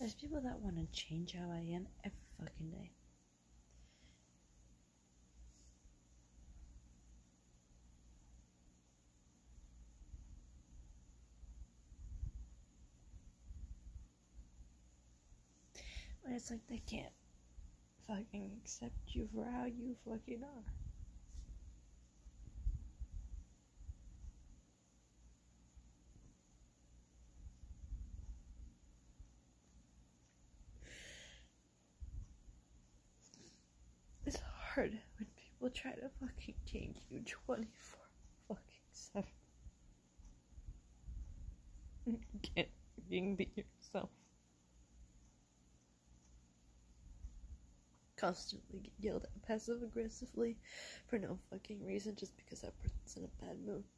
There's people that want to change how I am every fucking day. But it's like they can't fucking accept you for how you fucking are. It's hard when people try to fucking change you 24 fucking 7. You can't fucking be yourself. Constantly get yelled at passive aggressively for no fucking reason just because that person's in a bad mood.